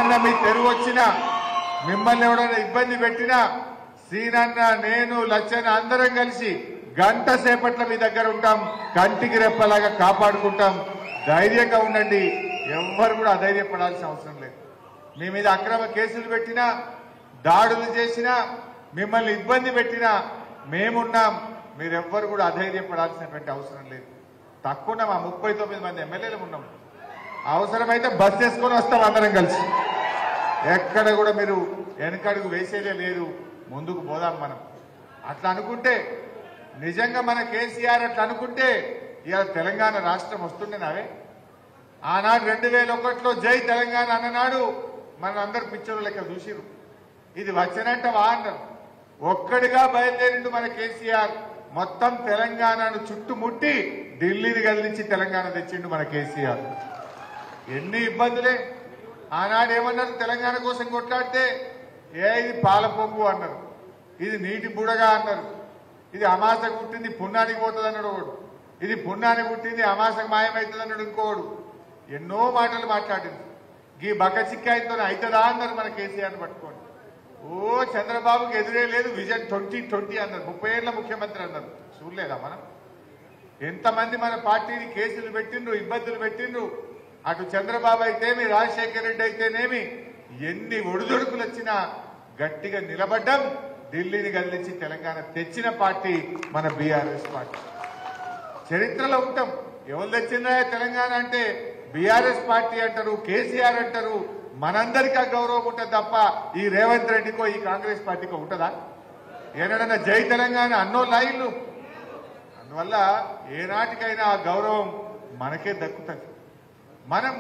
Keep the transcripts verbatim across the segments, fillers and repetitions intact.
ఎప్పుడన్నా మీ తెరువు వచ్చినా మిమ్మల్ని ఎవడన్నా ఇబ్బంది పెట్టినా సీనన్న నేను లచ్చన్న అందరం కలిసి గంట సేపట్ల మీ దగ్గర ఉంటాం, కంటికి రెప్పలాగా కాపాడుకుంటాం. ధైర్యంగా ఉండండి, ఎవ్వరు కూడా అధైర్యపడాల్సిన అవసరం లేదు. మీ మీద అక్రమ కేసులు పెట్టినా దాడులు చేసినా మిమ్మల్ని ఇబ్బంది పెట్టినా మేమున్నాం. మీరెవ్వరు కూడా అధైర్యపడాల్సినటువంటి అవసరం లేదు. తక్కువ మా ముప్పై తొమ్మిది మంది ఎమ్మెల్యేలు ఉన్నాం. అవసరమైతే బస్ చేసుకొని వస్తాం అందరం కలిసి. ఎక్కడ కూడా మీరు వెనకడుగు వేసేదే లేదు, ముందుకు పోదాం మనం. అట్లా అనుకుంటే నిజంగా మన కేసీఆర్ అట్లా అనుకుంటే ఇవాళ తెలంగాణ రాష్ట్రం వస్తుండేనావే. ఆనాడు రెండు వేల ఒకటిలో జై తెలంగాణ అన్ననాడు మన అందరు పిక్చర్లు లెక్క చూసిరు. ఇది వచ్చినట్ట వా అన్నారు. ఒక్కడిగా బయలుదేరిండు మన కేసీఆర్. మొత్తం తెలంగాణను చుట్టుముట్టి ఢిల్లీని కదిలించి తెలంగాణ తెచ్చిండు మన కేసీఆర్. ఎన్ని ఇబ్బందులే. ఆనాడు ఏమన్నారు, తెలంగాణ కోసం కొట్లాడితే ఏ ఇది పాలపొంగు అన్నారు, ఇది నీటి బుడగా అన్నారు, ఇది అమాసకు పుట్టింది పుణ్యానికి పోతుంది అన్నాడు ఒకడు, ఇది పుణ్యానికి పుట్టింది అమాసకు మాయమవుతుంది అన్నాడు ఇంకోడు. ఎన్నో మాటలు మాట్లాడింది. ఈ బక్క చిక్కాయితో అవుతుందా అన్నారు మన కేసీఆర్ని పట్టుకోండి. ఓ చంద్రబాబుకి ఎదురే లేదు, విజన్ ట్వంటీ ట్వంటీ అన్నారు, ముప్పై ఏళ్ల ముఖ్యమంత్రి అన్నారు. చూడలేదా మనం? ఎంతమంది మన పార్టీని కేసులు పెట్టిండ్రు, ఇబ్బందులు పెట్టిండ్రు. అటు చంద్రబాబు అయితేమి, రాజశేఖర రెడ్డి అయితేనేమి, ఎన్ని ఒడిదొడుకులు వచ్చినా గట్టిగా నిలబడ్డం. ఢిల్లీని కదిలించి తెలంగాణ తెచ్చిన పార్టీ మన బీఆర్ఎస్ పార్టీ. చరిత్రలో ఉంటాం. ఎవరు తెచ్చిందా తెలంగాణ అంటే బీఆర్ఎస్ పార్టీ అంటారు, కేసీఆర్ అంటారు. మనందరికీ ఆ గౌరవం ఉంటుంది తప్ప ఈ రేవంత్ రెడ్డికో ఈ కాంగ్రెస్ పార్టీకో ఉంటుందా? ఏనాడన్నా జై తెలంగాణ అన్నో లైన్లు. అందువల్ల ఏనాటికైనా ఆ గౌరవం మనకే దక్కుతుంది. మనం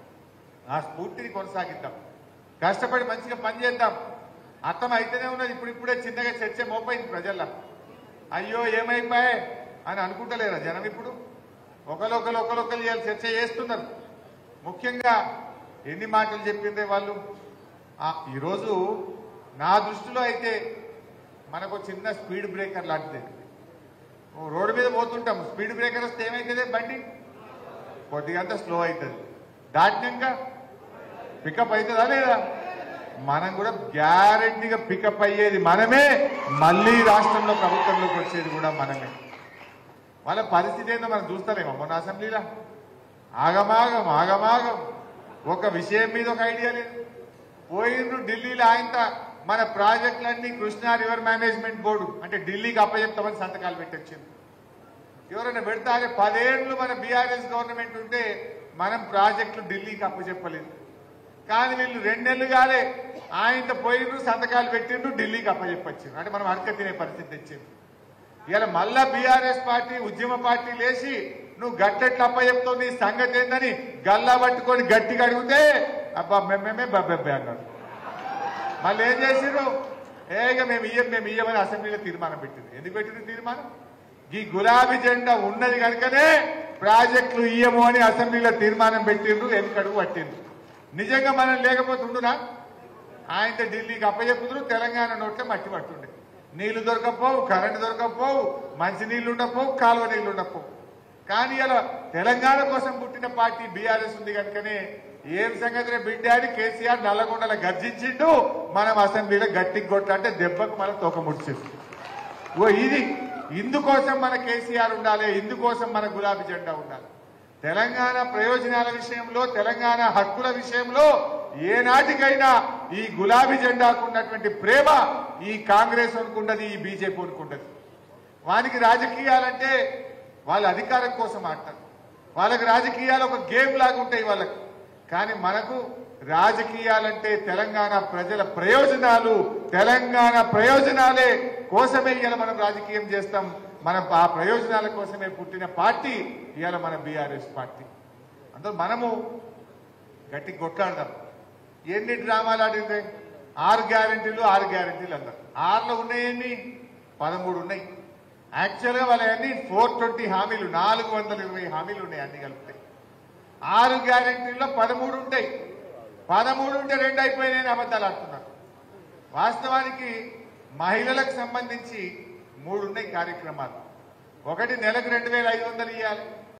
ఆ స్ఫూర్తిని కొనసాగిద్దాం, కష్టపడి మంచిగా పనిచేద్దాం. అర్థం అయితేనే ఉన్నది. ఇప్పుడు ఇప్పుడే చిన్నగా చర్చ మోపైంది ప్రజల్లో. అయ్యో ఏమైపోయాయి అని అనుకుంటలేరా జనం? ఇప్పుడు ఒకరొకరు ఒకరొకరు ఇవాళ చర్చ చేస్తున్నారు. ముఖ్యంగా ఎన్ని మాటలు చెప్పిందే వాళ్ళు. ఈరోజు నా దృష్టిలో అయితే మనకు చిన్న స్పీడ్ బ్రేకర్ లాంటిది. రోడ్డు మీద పోతుంటాం, స్పీడ్ బ్రేకర్ వస్తే ఏమవుతుంది? బండి కొద్దిగంతా స్లో అవుతుంది, దాటినాక పికప్ అవుతుందా లేదా? మనం కూడా గ్యారెంటీగా పికప్ అయ్యేది మనమే, మళ్ళీ రాష్ట్రంలో ప్రభుత్వంలోకి వచ్చేది కూడా మనమే. వాళ్ళ పరిస్థితి ఏందో మనం చూస్తారేమో. మొన్న అసెంబ్లీలో ఆగమాగం ఆగమాగం ఒక విషయం మీద ఒక ఐడియా లేదు. పోయిండ్రు ఢిల్లీలో ఆయనతో మన ప్రాజెక్టులన్నీ కృష్ణా రివర్ మేనేజ్మెంట్ బోర్డు అంటే ఢిల్లీకి అప్పచెప్తామని సంతకాలు పెట్టొచ్చింది. ఎవరైనా పెడతా అదే పదేళ్లు మన బీఆర్ఎస్ గవర్నమెంట్ ఉంటే మనం ప్రాజెక్టులు ఢిల్లీకి అప్పచెప్పలేదు. కానీ వీళ్ళు రెండేళ్లు కాలే ఆయనతో పోయిండ్రు, సంతకాలు పెట్టిండ్రు, ఢిల్లీకి అప్పచెప్పచ్చిండ్రు. అంటే మనం అడక తినే పరిస్థితి తెచ్చింది. ఇలా మళ్ళా బీఆర్ఎస్ పార్టీ ఉద్యమ పార్టీ లేచి నువ్వు గట్టెట్లు అప్పచెప్తావు, నీ సంగతి ఏందని గల్లా పట్టుకొని గట్టిగా అడిగితే అబ్బా మేమేమే బబ్బెబ్బే అన్నాడు. మళ్ళీ ఏం చేసిర్రు? ఏగా మేము ఇయ్యం మేము ఇయ్యమని అసెంబ్లీలో తీర్మానం పెట్టింది. ఎందుకు పెట్టింది తీర్మానం? ఈ గులాబీ జెండా ఉన్నది కనుకనే ప్రాజెక్టులు ఇయ్యము అని అసెంబ్లీలో తీర్మానం పెట్టిండ్రు, వెనుకడుగు పట్టిండ్రు. నిజంగా మనం లేకపోతే ఉండునా? ఆయనతో ఢిల్లీకి అప్పచెప్పుతున్నారు, తెలంగాణ నోట్లే మట్టి పట్టుండే. నీళ్లు దొరకపోవు, కరెంటు దొరకపోవు, మంచి నీళ్లు ఉండకపోవు, కాలువ నీళ్లు ఉండకపోవు. కానీ ఇలా తెలంగాణ కోసం పుట్టిన పార్టీ బీఆర్ఎస్ ఉంది కనుకనే ఏం సంగతి బిడ్డ అని కేసీఆర్ నల్లగొండల గర్జించిండు. మనం అసెంబ్లీలో గట్టికి కొట్లాంటే దెబ్బకు మనం తోక ముడిచింది. ఓ ఇది ఇందుకోసం మన కేసీఆర్ ఉండాలి, ఇందుకోసం మన గులాబీ జెండా ఉండాలి. తెలంగాణ ప్రయోజనాల విషయంలో, తెలంగాణ హక్కుల విషయంలో ఏనాటికైనా ఈ గులాబీ జెండాకు ఉన్నటువంటి ప్రేమ ఈ కాంగ్రెస్ అనుకుంటది, ఈ బీజేపీ అనుకుంటది. వానికి రాజకీయాలంటే వాళ్ళ అధికారం కోసం ఆడతారు. వాళ్ళకి రాజకీయాలు ఒక గేమ్ లాగా ఉంటాయి వాళ్ళకి. కానీ మనకు రాజకీయాలంటే తెలంగాణ ప్రజల ప్రయోజనాలు, తెలంగాణ ప్రయోజనాలే కోసమే ఇవాళ మనం రాజకీయం చేస్తాం. మనం ఆ ప్రయోజనాల కోసమే పుట్టిన పార్టీ ఇవాళ మన బీఆర్ఎస్ పార్టీ. అందులో మనము గట్టి కొట్లాడదాం. ఎన్ని డ్రామాలు ఆడిందే? ఆరు గ్యారంటీలు ఆరు గ్యారంటీలు అన్నారు. ఆరులో ఉన్నాయన్ని పదమూడు ఉన్నాయి. యాక్చువల్గా వాళ్ళన్నీ ఫోర్ ట్వంటీ హామీలు, నాలుగు వందల ఇరవై హామీలు ఉన్నాయి అన్ని కలిపితే. ఆరు గ్యారంటీల్లో పదమూడు ఉంటాయి. పదమూడు ఉంటే రెండు అయిపోయినాయని అబద్ధాలు ఆడుతున్నారు. వాస్తవానికి మహిళలకు సంబంధించి మూడు ఉన్నాయి కార్యక్రమాలు. ఒకటి నెలకు రెండు వేల ఐదు వందలు ఇవ్వాలి.